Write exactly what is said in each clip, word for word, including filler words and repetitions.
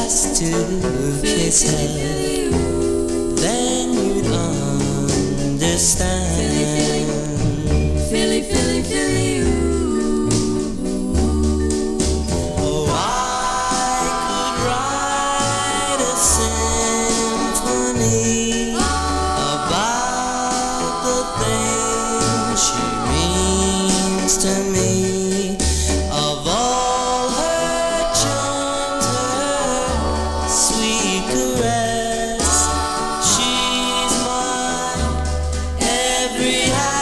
just to kiss her, then you'd understand. Philly, Philly, Philly, ooh. Oh, I could write a symphony about the things she means to me. Of all her charms, her sweet caress, she's my every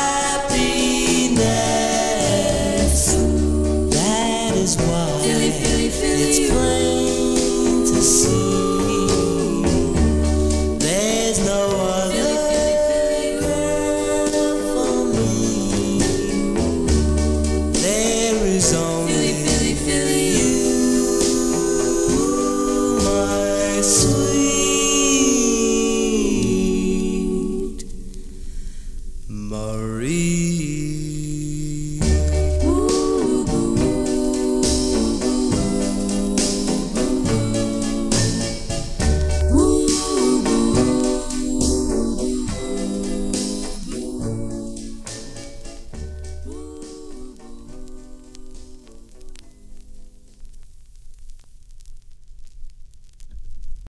happiness. That is why Philly, Philly, Philly, it's plain to see there's no other girl for me. There is only you, my sweet Marie.